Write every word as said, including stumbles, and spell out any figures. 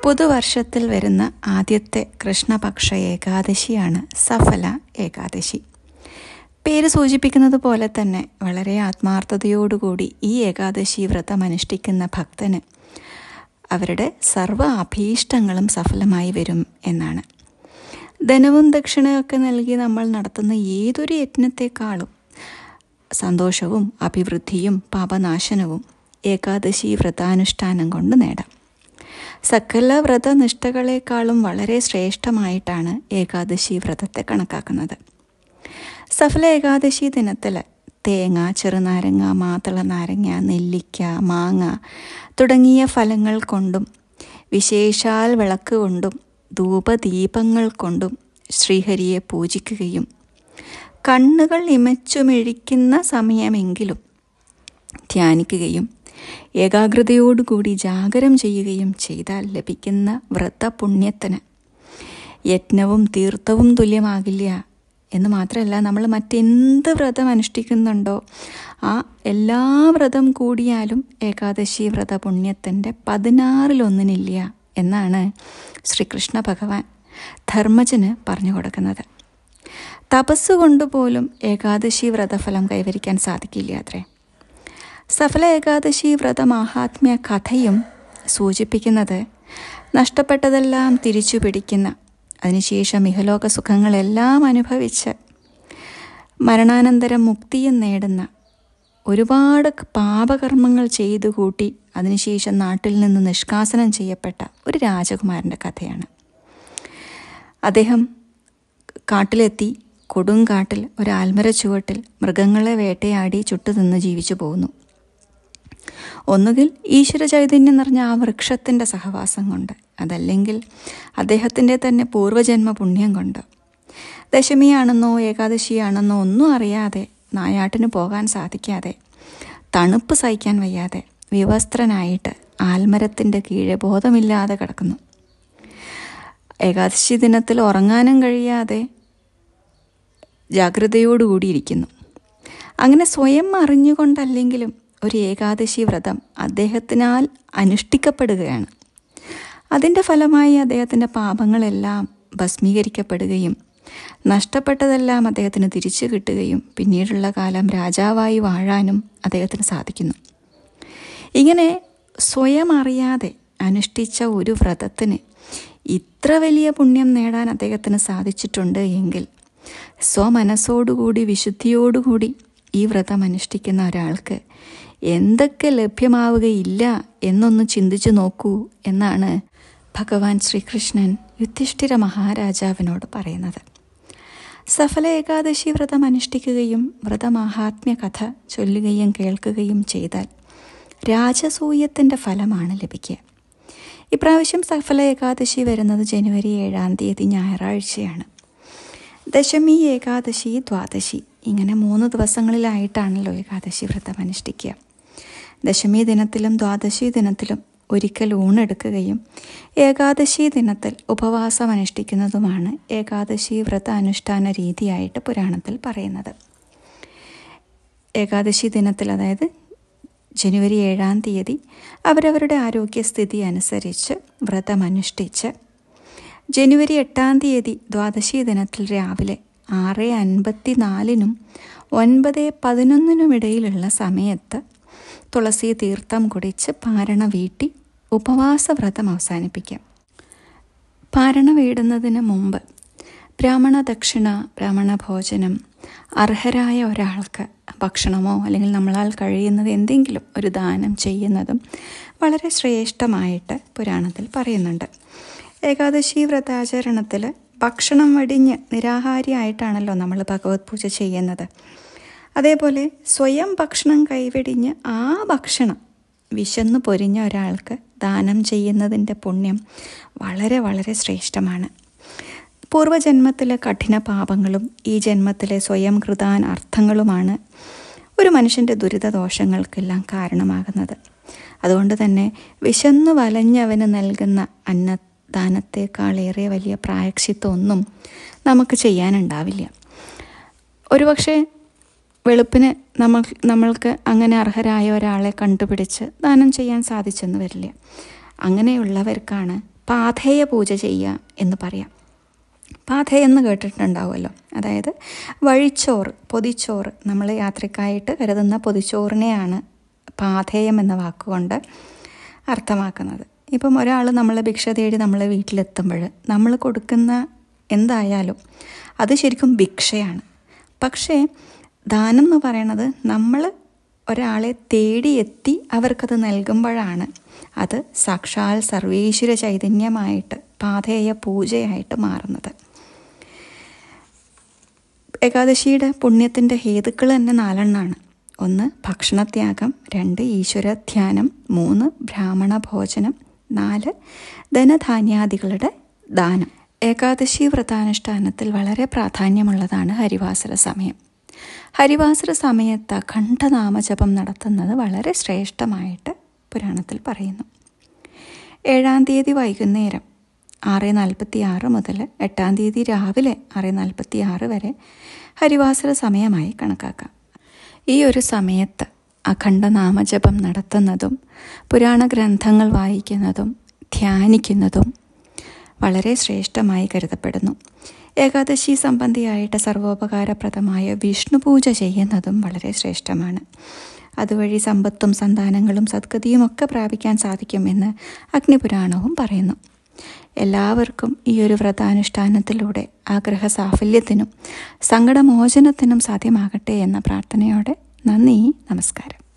പുതുവർഷത്തിൽ വരുന്ന ആദ്യത്തെ കൃഷ്ണപക്ഷ ഏകാദശിയാണ് സഫല ഏകാദശി. പേര് സൂചിപ്പിക്കുന്നത് പോലെ തന്നെ വളരെ ആത്മാർത്ഥതയോടുകൂടി ഈ ഏകാദശി വ്രതം അനുഷ്ഠിക്കുന്ന ഭക്തന് അവരുടെ സർവ്വ അഭീഷ്ടങ്ങളും സഫലമായി വരും എന്നാണ്. ധനവും ദക്ഷിണയൊക്കെ നൽകി നമ്മൾ നടത്തുന്ന ഏതൊരു യജ്ഞത്തെക്കാളും സന്തോഷവും അഭിവൃദ്ധിയും പാപനാശനവും ഏകാദശി വ്രതാനുഷ്ഠാനം കൊണ്ട് നേടാം. സകല വ്രതനിഷ്ഠകളെക്കാളും വളരെ ശ്രേഷ്ഠമായിട്ടാണ് ഏകാദശി വ്രതത്തെ കണക്കാക്കുന്നത്. സഫല ഏകാദശി ദിനത്തിൽ തേങ്ങ, ചെറുനാരങ്ങ, മാതള നാരങ്ങ, നെല്ലിക്ക, മാങ്ങ തുടങ്ങിയ ഫലങ്ങൾ കൊണ്ടും വിശേഷാൽ വിളക്ക് കൊണ്ടും ധൂപദീപങ്ങൾ കൊണ്ടും ശ്രീഹരിയെ പൂജിക്കുകയും കണ്ണുകൾ ഇമച്ചുമിഴിക്കുന്ന സമയമെങ്കിലും ധ്യാനിക്കുകയും ഏകാഗ്രതയോടുകൂടി ജാഗരം ചെയ്യുകയും ചെയ്താൽ ലഭിക്കുന്ന വ്രതപുണ്യത്തിന് യജ്ഞവും തീർത്ഥവും തുല്യമാകില്ല എന്ന് മാത്രമല്ല, നമ്മൾ മറ്റെന്ത് വ്രതം അനുഷ്ഠിക്കുന്നുണ്ടോ ആ എല്ലാ വ്രതം കൂടിയാലും ഏകാദശി വ്രതപുണ്യത്തിൻ്റെ പതിനാറിലൊന്നിനില്ല എന്നാണ് ശ്രീകൃഷ്ണ ഭഗവാൻ ധർമ്മജന് പറഞ്ഞു കൊടുക്കുന്നത്. തപസ് കൊണ്ടുപോലും ഏകാദശി വ്രതഫലം കൈവരിക്കാൻ സാധിക്കില്ല അത്രേ. സഫല ഏകാദശി വ്രതമാഹാത്മ്യ കഥയും സൂചിപ്പിക്കുന്നത് നഷ്ടപ്പെട്ടതെല്ലാം തിരിച്ചു പിടിക്കുന്ന, അതിനുശേഷം ഇഹലോക സുഖങ്ങളെല്ലാം അനുഭവിച്ച് മരണാനന്തരം മുക്തിയും നേടുന്ന, ഒരുപാട് പാപകർമ്മങ്ങൾ ചെയ്തു കൂട്ടി അതിനുശേഷം നാട്ടിൽ നിന്ന് നിഷ്കാസനം ചെയ്യപ്പെട്ട ഒരു രാജകുമാരൻ്റെ കഥയാണ്. അദ്ദേഹം കാട്ടിലെത്തി കൊടുങ്കാട്ടിൽ ഒരു ആൽമര ചുവട്ടിൽ മൃഗങ്ങളെ വേട്ടയാടി ചുട്ടുതിന്ന് ജീവിച്ചു പോകുന്നു. ഒന്നുകിൽ ഈശ്വര ചൈതന്യം നിറഞ്ഞ ആ വൃക്ഷത്തിൻ്റെ സഹവാസം കൊണ്ട്, അതല്ലെങ്കിൽ അദ്ദേഹത്തിൻ്റെ തന്നെ പൂർവജന്മ പുണ്യം കൊണ്ട്. ദശമിയാണെന്നോ ഏകാദശിയാണെന്നോ ഒന്നും അറിയാതെ, നായാട്ടിന് പോകാൻ സാധിക്കാതെ, തണുപ്പ് സഹിക്കാൻ വയ്യാതെ വിവസ്ത്രനായിട്ട് ആൽമരത്തിൻ്റെ കീഴെ ബോധമില്ലാതെ കിടക്കുന്നു. ഏകാദശി ദിനത്തിൽ ഉറങ്ങാനും കഴിയാതെ ജാഗ്രതയോടുകൂടിയിരിക്കുന്നു. അങ്ങനെ സ്വയം അറിഞ്ഞുകൊണ്ടല്ലെങ്കിലും ഒരു ഏകാദശി വ്രതം അദ്ദേഹത്തിനാൽ അനുഷ്ഠിക്കപ്പെടുകയാണ്. അതിൻ്റെ ഫലമായി അദ്ദേഹത്തിൻ്റെ പാപങ്ങളെല്ലാം ഭസ്മീകരിക്കപ്പെടുകയും നഷ്ടപ്പെട്ടതെല്ലാം അദ്ദേഹത്തിന് തിരിച്ചു കിട്ടുകയും പിന്നീടുള്ള കാലം രാജാവായി വാഴാനും അദ്ദേഹത്തിന് സാധിക്കുന്നു. ഇങ്ങനെ സ്വയം അറിയാതെ അനുഷ്ഠിച്ച ഒരു വ്രതത്തിന് ഇത്ര വലിയ പുണ്യം നേടാൻ അദ്ദേഹത്തിന് സാധിച്ചിട്ടുണ്ട് എങ്കിൽ സ്വമനസ്സോടുകൂടി വിശുദ്ധിയോടുകൂടി ഈ വ്രതം അനുഷ്ഠിക്കുന്ന ഒരാൾക്ക് എന്തൊക്കെ ലഭ്യമാവുകയില്ല എന്നൊന്ന് ചിന്തിച്ചു നോക്കൂ എന്നാണ് ഭഗവാൻ ശ്രീകൃഷ്ണൻ യുധിഷ്ഠിര മഹാരാജാവിനോട് പറയുന്നത്. സഫല ഏകാദശി വ്രതം അനുഷ്ഠിക്കുകയും വ്രതമാഹാത്മ്യ കഥ ചൊല്ലുകയും കേൾക്കുകയും ചെയ്താൽ രാജസൂയത്തിൻ്റെ ഫലമാണ് ലഭിക്കുക. ഇപ്രാവശ്യം സഫല ഏകാദശി വരുന്നത് ജനുവരി ഏഴാം തീയതി ഞായറാഴ്ചയാണ്. ദശമി, ഏകാദശി, ദ്വാദശി ഇങ്ങനെ മൂന്ന് ദിവസങ്ങളിലായിട്ടാണല്ലോ ഏകാദശി വ്രതം അനുഷ്ഠിക്കുക. ദശമി ദിനത്തിലും ദ്വാദശി ദിനത്തിലും ഒരിക്കൽ ഊണെടുക്കുകയും ഏകാദശി ദിനത്തിൽ ഉപവാസം അനുഷ്ഠിക്കുന്നതുമാണ് ഏകാദശി വ്രത അനുഷ്ഠാന രീതിയായിട്ട് പുരാണത്തിൽ പറയുന്നത്. ഏകാദശി ദിനത്തിൽ, അതായത് ജനുവരി ഏഴാം തീയതി അവരവരുടെ ആരോഗ്യസ്ഥിതി അനുസരിച്ച് വ്രതം അനുഷ്ഠിച്ച് ജനുവരി എട്ടാം തീയതി ദ്വാദശി ദിനത്തിൽ രാവിലെ ആറ് അൻപത്തി നാലിനും ഒൻപത് പതിനൊന്നിനുമിടയിലുള്ള സമയത്ത് തുളസി തീർത്ഥം കുടിച്ച് പാരണ വീട്ടി ഉപവാസവ്രതം അവസാനിപ്പിക്കാം. പാരണ വീടുന്നതിന് മുമ്പ് ബ്രാഹ്മണ ദക്ഷിണ, ബ്രാഹ്മണ ഭോജനം, അർഹരായ ഒരാൾക്ക് ഭക്ഷണമോ അല്ലെങ്കിൽ നമ്മളാൽ കഴിയുന്നത് എന്തെങ്കിലും ഒരു ദാനം ചെയ്യുന്നതും വളരെ ശ്രേഷ്ഠമായിട്ട് പുരാണത്തിൽ പറയുന്നുണ്ട്. ഏകാദശി വ്രതാചരണത്തിൽ ഭക്ഷണം വടിഞ്ഞ് നിരാഹാരിയായിട്ടാണല്ലോ നമ്മൾ ഭഗവത് പൂജ ചെയ്യുന്നത്. അതേപോലെ സ്വയം ഭക്ഷണം കൈവെടിഞ്ഞ് ആ ഭക്ഷണം വിശന്ന് പൊരിഞ്ഞ ഒരാൾക്ക് ദാനം ചെയ്യുന്നതിൻ്റെ പുണ്യം വളരെ വളരെ ശ്രേഷ്ഠമാണ്. പൂർവ്വജന്മത്തിലെ കഠിന പാപങ്ങളും ഈ ജന്മത്തിലെ സ്വയം കൃതാൻ അർത്ഥങ്ങളുമാണ് ഒരു മനുഷ്യൻ്റെ ദുരിതദോഷങ്ങൾക്കെല്ലാം കാരണമാകുന്നത്. അതുകൊണ്ട് തന്നെ വിശന്നു വലഞ്ഞവന് നൽകുന്ന അന്നദാനത്തെക്കാളേറെ വലിയ പ്രായശ്ചിത്തമൊന്നും നമുക്ക് ചെയ്യാനുണ്ടാവില്ല. ഒരുപക്ഷെ വെളുപ്പിന് നമ്മൾ നമ്മൾക്ക് അങ്ങനെ അർഹരായ ഒരാളെ കണ്ടുപിടിച്ച് ദാനം ചെയ്യാൻ സാധിച്ചെന്ന് വരില്ല. അങ്ങനെയുള്ളവർക്കാണ് പാഥേയ പൂജ ചെയ്യുക എന്ന് പറയാം. പാഥേയം എന്ന് കേട്ടിട്ടുണ്ടാവുമല്ലോ, അതായത് വഴിച്ചോറ്, പൊതിച്ചോറ്. നമ്മൾ യാത്രക്കായിട്ട് കരുതുന്ന പൊതിച്ചോറിനെയാണ് പാഥേയം എന്ന വാക്കുകൊണ്ട് അർത്ഥമാക്കുന്നത്. ഇപ്പം ഒരാൾ നമ്മളെ ഭിക്ഷ തേടി നമ്മളെ വീട്ടിലെത്തുമ്പോൾ നമ്മൾ കൊടുക്കുന്ന എന്തായാലും അത് ശരിക്കും ഭിക്ഷയാണ്. പക്ഷേ ദാനം എന്ന് പറയണത് നമ്മൾ ഒരാളെ തേടിയെത്തി അവർക്കത് നൽകുമ്പോഴാണ് അത് സാക്ഷാൽ സർവീശ്വര ചൈതന്യമായിട്ട് പാഥേയ പൂജയായിട്ട് മാറുന്നത്. ഏകാദശിയുടെ പുണ്യത്തിൻ്റെ ഹേതുക്കൾ തന്നെ നാലെണ്ണമാണ്. ഒന്ന് ഭക്ഷണത്യാഗം, രണ്ട് ഈശ്വര ധ്യാനം, മൂന്ന് ബ്രാഹ്മണ ഭോജനം, നാല് ധനധാന്യാദികളുടെ ദാനം. ഏകാദശി വ്രതാനുഷ്ഠാനത്തിൽ വളരെ പ്രാധാന്യമുള്ളതാണ് ഹരിവാസര സമയം. ഹരിവാസര സമയത്ത് അഖണ്ഡനാമജപം നടത്തുന്നത് വളരെ ശ്രേഷ്ഠമായിട്ട് പുരാണത്തിൽ പറയുന്നു. ഏഴാം തീയതി വൈകുന്നേരം ആറ് നാൽപ്പത്തി ആറ് മുതൽ എട്ടാം തീയതി രാവിലെ ആറ് നാൽപ്പത്തി ആറ് വരെ ഹരിവാസര സമയമായി കണക്കാക്കാം. ഈ ഒരു സമയത്ത് അഖണ്ഡനാമജപം നടത്തുന്നതും പുരാണ ഗ്രന്ഥങ്ങൾ വായിക്കുന്നതും ധ്യാനിക്കുന്നതും വളരെ ശ്രേഷ്ഠമായി കരുതപ്പെടുന്നു. ഏകാദശി സംബന്ധിയായിട്ട് സർവോപകാരപ്രദമായ വിഷ്ണു പൂജ ചെയ്യുന്നതും വളരെ ശ്രേഷ്ഠമാണ്. അതുവഴി സമ്പത്തും സന്താനങ്ങളും സദ്ഗതിയും ഒക്കെ പ്രാപിക്കാൻ സാധിക്കുമെന്ന് അഗ്നിപുരാണവും പറയുന്നു. എല്ലാവർക്കും ഈ ഒരു വ്രതാനുഷ്ഠാനത്തിലൂടെ ആഗ്രഹ സാഫല്യത്തിനും സങ്കടമോചനത്തിനും സാധ്യമാകട്ടെ എന്ന പ്രാർത്ഥനയോടെ നന്ദി, നമസ്കാരം.